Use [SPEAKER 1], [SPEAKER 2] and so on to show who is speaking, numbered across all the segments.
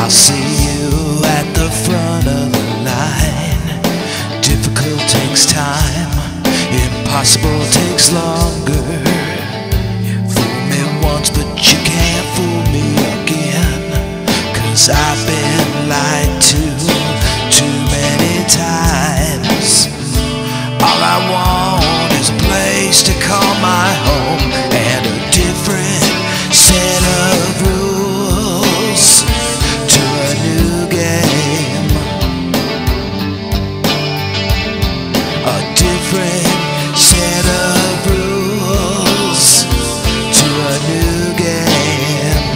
[SPEAKER 1] I'll see you at the front of the line. Difficult takes time, impossible takes longer. Fool me once but you can't fool me again, 'cause I've been lied to too many times. All I want is a place to call my home and a different set of rules to a new game. A different set of rules to a new game.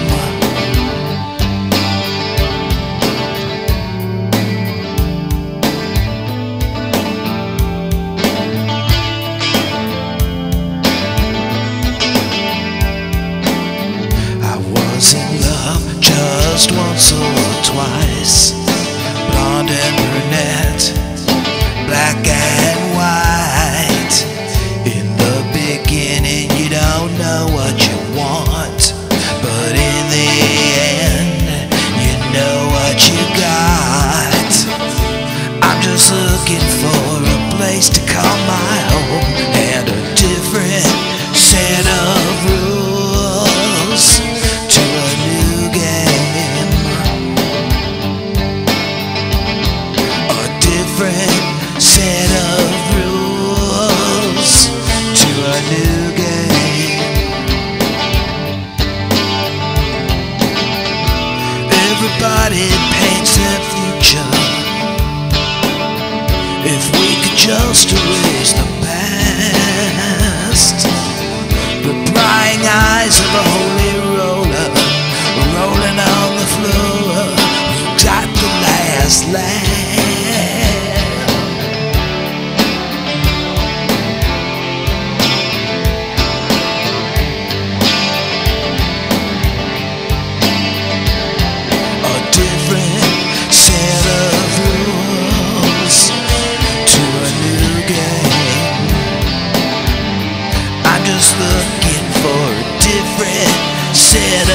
[SPEAKER 1] I was in love just once or twice, blonde and brunette, black and white. In the beginning you don't know what you want, but in the end you know what you got. I'm just looking for a place to call my home and a different set of rules to a new game. A different set of rules to a new game. Everybody paints their future. If we could just erase the past. The prying eyes of a holy roller rolling on the floor, who got the last laugh. A different set of rules to a new game. I'm just looking for a different set